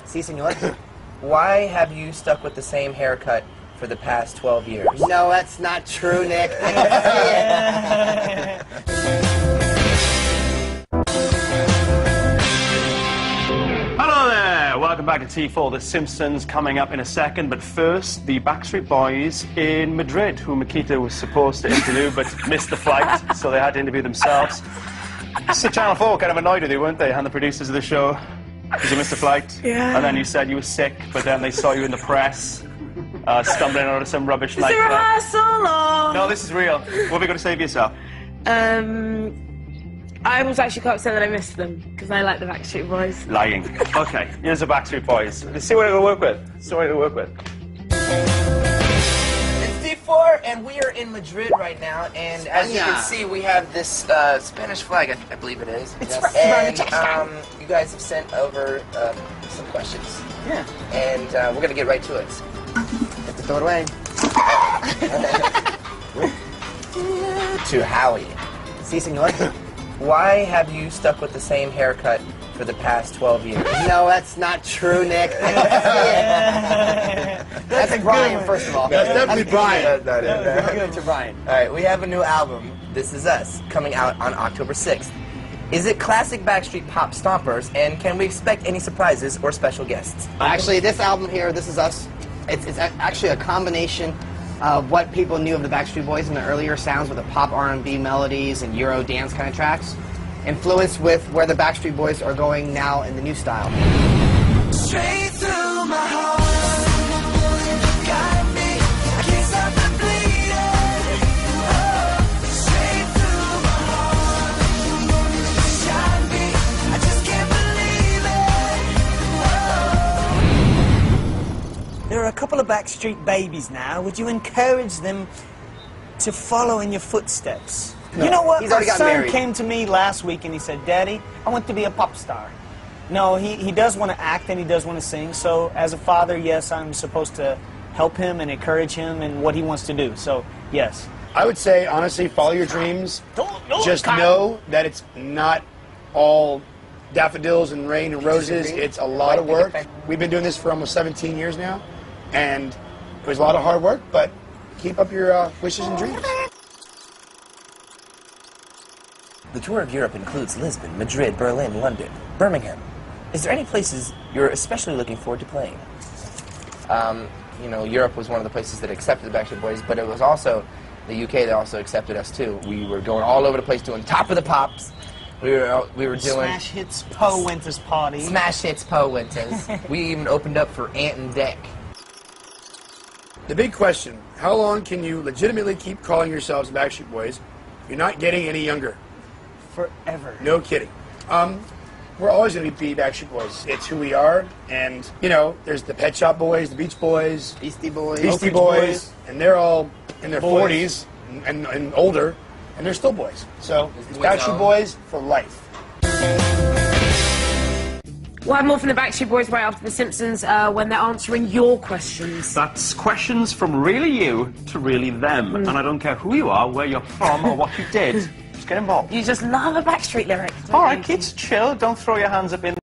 Si, senor. Why have you stuck with the same haircut for the past 12 years? No, that's not true, Nick. I can see it. Hello there! Welcome back to T4 The Simpsons coming up in a second, but first, the Backstreet Boys in Madrid, who Makita was supposed to interview but missed the flight, so they had to interview themselves. So Channel 4 kind of annoyed with you, weren't they, and the producers of the show? Because you missed the flight, Yeah. and then you said you were sick, but then they saw you in the press, stumbling out of some rubbish Is it nightclub. rehearsal or? No, this is real. What have you got to say for yourself? I was actually quite upset that I missed them because I like the Backstreet Boys. Lying. Okay, here's the Backstreet Boys. Let's see what it'll work with. See what it'll work with. It's D4, and we are in Madrid right now, and as you can see, we have this Spanish flag, I believe it is. It's And you guys have sent over some questions. Yeah. And we're going to get right to it. Have to throw it away. To Howie. Si, senor. Why have you stuck with the same haircut for the past 12 years? No, that's not true, Nick. I can see it. That's Brian, first of all. That's definitely Brian. That's not it. I'll give it to Brian. All right, we have a new album, This Is Us, coming out on October 6th. Is it classic Backstreet Pop stompers, and can we expect any surprises or special guests? Actually, this album here, This Is Us, it's actually a combination of what people knew of the Backstreet Boys in the earlier sounds with the pop R&B melodies and Euro dance kind of tracks, influenced with where the Backstreet Boys are going now in the new style. Straight through my heart, got me, I can't stop the bleeding. Oh, straight through my heart, shot me, I just can't believe it. There are a couple of Backstreet Babies now. Would you encourage them to follow in your footsteps? No, You know what? he's My already got son married. came to me last week and he said, Daddy, I want to be a pop star. No, he does want to act and he does want to sing. So as a father, yes, I'm supposed to help him and encourage him in what he wants to do. So, yes. I would say, honestly, follow your dreams. Don't Just know that it's not all daffodils and rain and roses. Disagree? It's a lot of work. We've been doing this for almost 17 years now, and it was a lot of hard work, but keep up your wishes and dreams. The tour of Europe includes Lisbon, Madrid, Berlin, London, Birmingham. Is there any places you're especially looking forward to playing? You know, Europe was one of the places that accepted the Backstreet Boys, but it was also the UK that also accepted us too. We were going all over the place doing Top of the Pops. We were doing Smash Hits Poe Winter's Party. Smash Hits Poe Winters. We even opened up for Ant and Dec. The big question, how long can you legitimately keep calling yourselves Backstreet Boys? You're not getting any younger. Forever. No kidding. We're always going to be Backstreet Boys. It's who we are, and, you know, there's the Pet Shop Boys, the Beach Boys, Beastie Boys. Beastie Oak Ridge Boys, Boys. and they're all in their Boys. 40s and older, and they're still boys. So it's Boys Backstreet on. Boys for life. We'll have more from the Backstreet Boys right after The Simpsons when they're answering your questions. That's questions from really you to really them. And I don't care who you are, where you're from, or what you did. Just get involved. You just love a Backstreet lyric. don't All right, you? kids, chill. Don't throw your hands up in